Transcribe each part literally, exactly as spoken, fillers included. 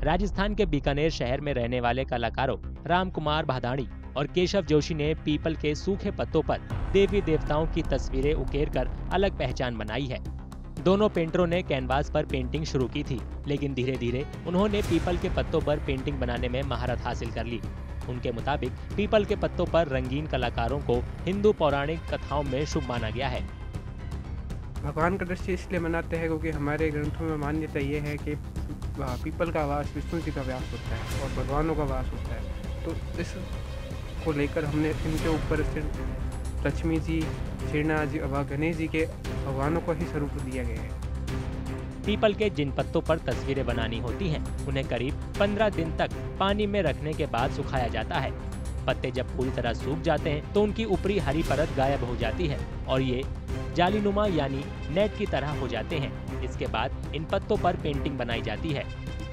राजस्थान के बीकानेर शहर में रहने वाले कलाकारों राम कुमार भादाणी और केशव जोशी ने पीपल के सूखे पत्तों पर देवी देवताओं की तस्वीरें उकेर कर अलग पहचान बनाई है। दोनों पेंटरों ने कैनवास पर पेंटिंग शुरू की थी, लेकिन धीरे धीरे उन्होंने पीपल के पत्तों पर पेंटिंग बनाने में महारत हासिल कर ली। उनके मुताबिक पीपल के पत्तों पर रंगीन कलाकारों को हिंदू पौराणिक कथाओं में शुभ माना गया है। भगवान का दृश्य इसलिए मनाते हैं क्योंकि हमारे ग्रंथों में मान्यता ये है कि पीपल का वास विष्णु जी का व्यास होता है और भगवानों का वास होता है। तो इस को लेकर हमने इनके ऊपर सिर्फ लक्ष्मी जी, श्रीनाथ जी व गणेश जी के भगवानों को ही स्वरूप दिया गया है। पीपल के जिन पत्तों पर तस्वीरें बनानी होती हैं, उन्हें करीब पंद्रह दिन तक पानी में रखने के बाद सुखाया जाता है। पत्ते जब पूरी तरह सूख जाते हैं तो उनकी ऊपरी हरी परत गायब हो जाती है और ये जालीनुमा यानी नेट की तरह हो जाते हैं। इसके बाद इन पत्तों पर पेंटिंग बनाई जाती है।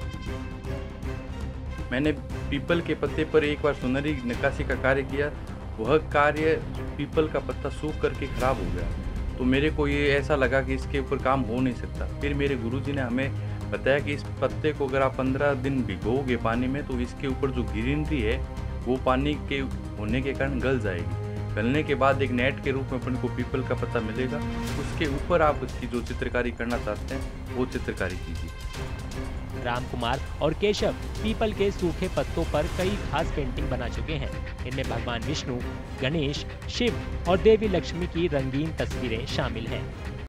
मैंने पीपल के पत्ते पर एक बार सुनहरी नक्काशी का कार्य किया। वह कार्य पीपल का पत्ता सूख करके खराब हो गया, तो मेरे को ये ऐसा लगा कि इसके ऊपर काम हो नहीं सकता। फिर मेरे गुरुजी ने हमें बताया कि इस पत्ते को अगर आप पंद्रह दिन भिगोगे पानी में तो इसके ऊपर जो ग्रीनरी है वो पानी के होने के कारण गल जाएगी। गलने के बाद एक नेट के रूप में अपन को पीपल का पत्ता मिलेगा। उसके ऊपर आप उसकी जो चित्रकारी करना चाहते हैं वो चित्रकारी कीजिए। राम कुमार और केशव पीपल के सूखे पत्तों पर कई खास पेंटिंग बना चुके हैं। इनमें भगवान विष्णु, गणेश, शिव और देवी लक्ष्मी की रंगीन तस्वीरें शामिल हैं।